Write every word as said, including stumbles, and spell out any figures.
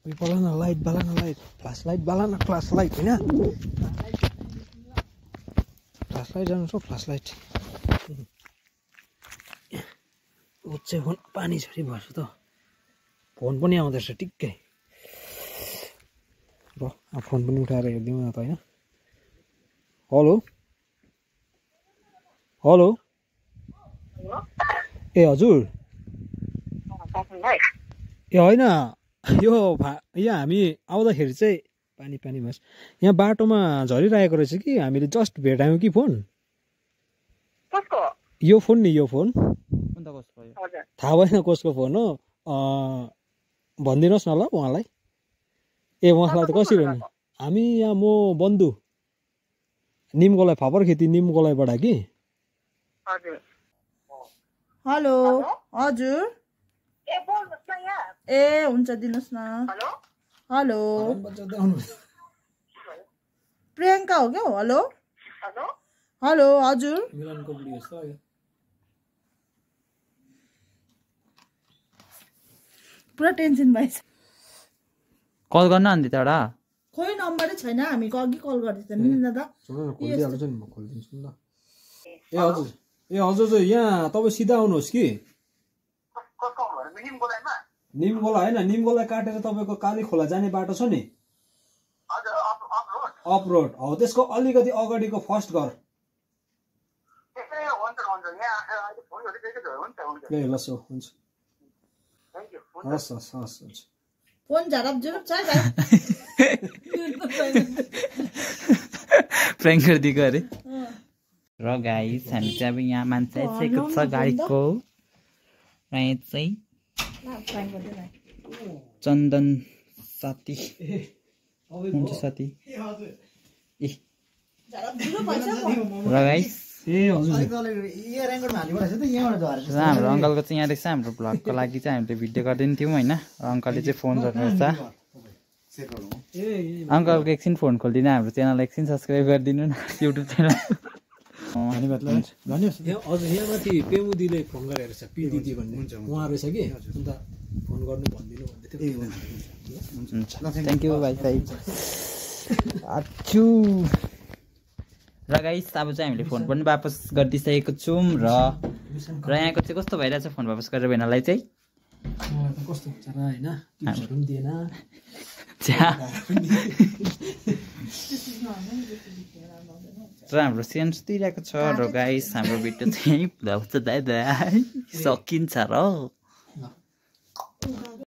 बला न लाइट बला न लाइट फ्ल्यास लाइट बला न फ्ल्यास लाइट हैन फ्ल्यास लाइट जानु छ फ्ल्यास लाइट उच्चे फोन पानी झरी भएछ त फोन पनि आउँदैछ टिक्कै र फोन पनि उठाएर हेर्दिउँ न त हैन हेलो हेलो ए हजुर ए होइन यो यहाँ हामी आउँदाखेरि चाहिँ पानी पानी भएछ यहाँ बाटोमा झरिरहेको रहेछ कि हामीले जस्ट भेटायौँ कि फोन यो फोन नि यो फोन थाहा भएन कसको फोन हो भनिदिनुहोस् न ल उहाँलाई ए उहाँलाई त कसरी हो हामी यहाँ म बन्धु निमगोलाई फापर खेती निमगोलाइबाट कि हेलो हजुर ए हुन्छ दिनुहोस् न हेलो प्रियङ्का हो क्या हेलो हेलो हजुर पुरा टेन्सन भएछ कल गर्न अन्त एउटा खोइ नम्बरै छैन हामी अघि कल गर्दैछ नि दादा ए हजुर ए हजुर यहाँ तपाईँ सिधा आउनुहोस् कि निमगोला होइन निमगोला काटेर तपाईँको काली खोला जाने बाटो छ नि अप रोड हो त्यसको अलिकति अगाडिको फर्स्ट घर ए ल सो हुन्छ हस् हस् हस् हुन्छ फोन झरप झुरप छ प्र्याङ्क गरिदिएको अरे र गाइस हामी चाहिँ अब यहाँ मान्छे आइसकेको छ गाडीको र यहाँ चाहिँ चन्दन साथी हुन्छ साथी ए र गाइस हाम्रो अङ्कलको चाहिँ यहाँ रहेछ हाम्रो भ्लगको लागि चाहिँ हामीले भिडियो गरिदिनु थियौँ होइन अङ्कलले चाहिँ फोन गर्नुहुन्छ अङ्कलको एकछिन फोन खोलिदिनु हाम्रो च्यानल एकछिन सब्सक्राइब गरिदिनु न युट्युब च्यानल हजुर यहाँ माथि पेमुदीले फोन गरेर छ पी दिदी भन्ने उहाँ रहेछ कि अन्त फोन गर्नु भनिदिनु भन्दै थियो हुन्छ थ्याङ्क यू भाइ भाइ आछु र गाइस अब चाहिँ हामीले फोन पनि वापस गरिदिइसकेको छौँ र र यहाँको चाहिँ कस्तो भइरहेछ फोन वापस गरेर भेनालाई चाहिँ कस्तो हुन्छ र होइन टिप्सहरू पनि दिएन र हाम्रो सेन सुतिरहेको छ र गाइस हाम्रो भिडियो चाहिँ यहीँ भ्लग चाहिँ दाइ दाइ सकिन्छ र